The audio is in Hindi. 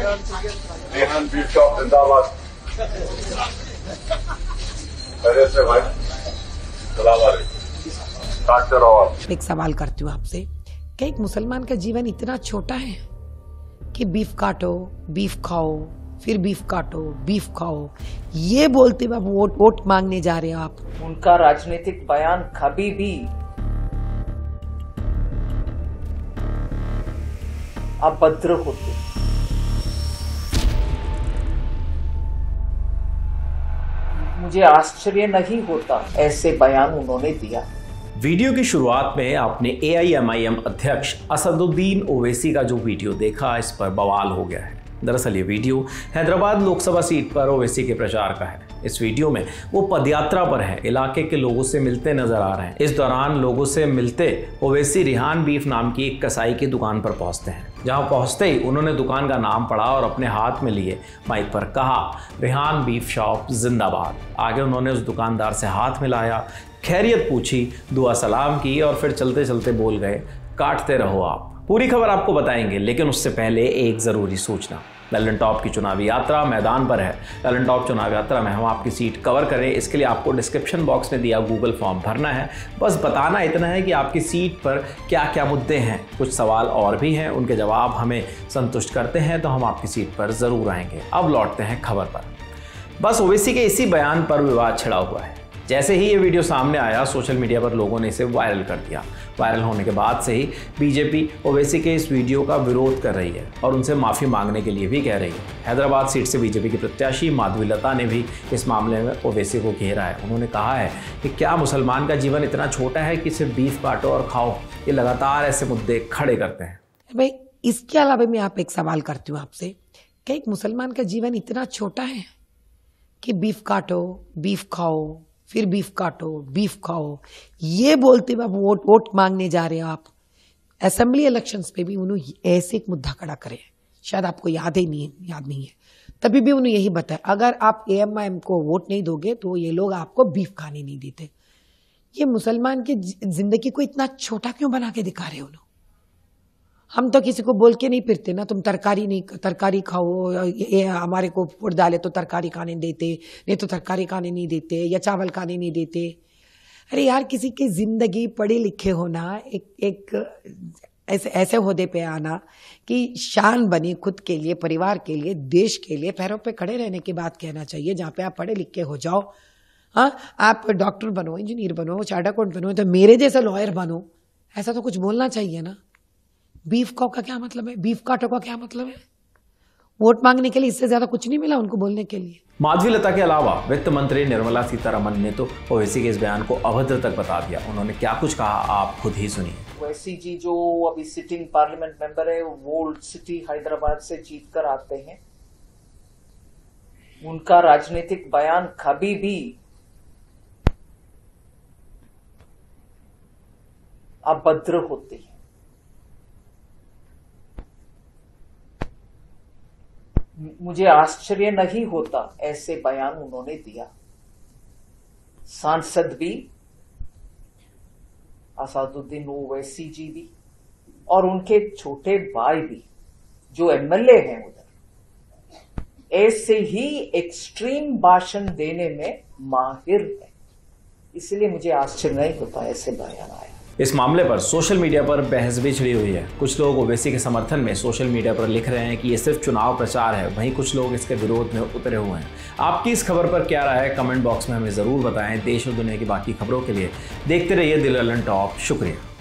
रेहान बीफ शॉप जिंदाबाद। पहले से भाई सलाम वालेकुम, काटते रहो आप। एक सवाल करती हूँ आपसे, क्या एक मुसलमान का जीवन इतना छोटा है कि बीफ काटो, बीफ खाओ, फिर बीफ काटो, बीफ खाओ, ये बोलते हुए आप वोट मांगने जा रहे हो आप? उनका राजनीतिक बयान कभी भी अभद्र होते। मुझे आश्चर्य नहीं होता ऐसे बयान उन्होंने दिया। वीडियो की शुरुआत में आपने AIMIM अध्यक्ष असदुद्दीन ओवैसी का जो वीडियो देखा, इस पर बवाल हो गया है। दरअसल ये वीडियो हैदराबाद लोकसभा सीट पर ओवैसी के प्रचार का है। इस वीडियो में वो पदयात्रा पर है, इलाके के लोगों से मिलते नजर आ रहे हैं। इस दौरान लोगों से मिलते ओवैसी रेहान बीफ नाम की एक कसाई की दुकान पर पहुंचते हैं। जहां पहुंचते ही उन्होंने दुकान का नाम पढ़ा और अपने हाथ में लिए माइक पर कहा, रेहान बीफ शॉप जिंदाबाद। आगे उन्होंने उस दुकानदार से हाथ मिलाया, खैरियत पूछी, दुआ सलाम की और फिर चलते चलते बोल गए, काटते रहो आप। पूरी खबर आपको बताएंगे, लेकिन उससे पहले एक ज़रूरी सूचना। ललन टॉप की चुनावी यात्रा मैदान पर है। ललन टॉप चुनावी यात्रा में हम आपकी सीट कवर करें, इसके लिए आपको डिस्क्रिप्शन बॉक्स में दिया गूगल फॉर्म भरना है। बस बताना इतना है कि आपकी सीट पर क्या क्या मुद्दे हैं। कुछ सवाल और भी हैं, उनके जवाब हमें संतुष्ट करते हैं तो हम आपकी सीट पर ज़रूर आएंगे। अब लौटते हैं खबर पर। बस ओवैसी के इसी बयान पर विवाद छिड़ा हुआ है। जैसे ही ये वीडियो सामने आया, सोशल मीडिया पर लोगों ने इसे वायरल कर दिया। वायरल होने के बाद से ही बीजेपी ओवैसी के इस वीडियो का विरोध कर रही है और उनसे माफ़ी मांगने के लिए भी कह रही है। हैदराबाद सीट से बीजेपी की प्रत्याशी माधवीलता ने भी इस मामले में ओवैसी को घेरा है। उन्होंने कहा है कि क्या मुसलमान का जीवन इतना छोटा है कि सिर्फ बीफ काटो और खाओ। ये लगातार ऐसे मुद्दे खड़े करते हैं। भाई, इसके अलावा मैं आप एक सवाल करती हूँ आपसे, क्या एक मुसलमान का जीवन इतना छोटा है कि बीफ काटो, बीफ खाओ, फिर बीफ काटो, बीफ खाओ, ये बोलते हुए आप वोट मांगने जा रहे हो आप? असेंबली इलेक्शंस पे भी उन्होंने ऐसे एक मुद्दा खड़ा करे, शायद आपको याद नहीं है, तभी भी उन्होंने यही बताया, अगर आप AIMIM को वोट नहीं दोगे तो ये लोग आपको बीफ खाने नहीं देते। ये मुसलमान की जिंदगी को इतना छोटा क्यों बना के दिखा रहे हो? हम तो किसी को बोल के नहीं फिरते ना, तुम तरकारी खाओ, ये हमारे को वोट डाले तो तरकारी खाने देते, नहीं तो तरकारी खाने नहीं देते, या चावल खाने नहीं देते। अरे यार, किसी की जिंदगी पढ़े लिखे होना, एक ऐसे ओहदे पे आना कि शान बनी खुद के लिए, परिवार के लिए, देश के लिए, पैरों पे खड़े रहने की बात कहना चाहिए। जहाँ पे आप पढ़े लिखे हो जाओ, हाँ, आप डॉक्टर बनो, इंजीनियर बनो, चार्टर्ड अकाउंटेंट बनो, तो मेरे जैसा लॉयर बनो, ऐसा तो कुछ बोलना चाहिए ना। बीफ खाओ का क्या मतलब है? बीफ काटो का क्या मतलब है? वोट मांगने के लिए इससे ज्यादा कुछ नहीं मिला उनको बोलने के लिए। माधवीलता के अलावा वित्त मंत्री निर्मला सीतारमण ने तो ओवैसी के इस बयान को अभद्र तक बता दिया। उन्होंने क्या कुछ कहा, आप खुद ही सुनिए। ओवैसी जी जो अभी सिटिंग पार्लियामेंट मेंबर है, वो ओल्ड सिटी हैदराबाद से जीत कर आते हैं। उनका राजनीतिक बयान कभी भी अभद्र होते हैं। मुझे आश्चर्य नहीं होता ऐसे बयान उन्होंने दिया। सांसद भी, असदुद्दीन ओवैसी जी भी, और उनके छोटे भाई भी जो MLA हैं उधर, ऐसे ही एक्सट्रीम भाषण देने में माहिर है। इसलिए मुझे आश्चर्य नहीं होता ऐसे बयान आए। इस मामले पर सोशल मीडिया पर बहस भी छिड़ी हुई है। कुछ लोग ओवैसी के समर्थन में सोशल मीडिया पर लिख रहे हैं कि ये सिर्फ चुनाव प्रचार है, वहीं कुछ लोग इसके विरोध में उतरे हुए हैं। आपकी इस खबर पर क्या राय है, कमेंट बॉक्स में हमें ज़रूर बताएं। देश और दुनिया की बाकी खबरों के लिए देखते रहिए द ललन टॉप। शुक्रिया।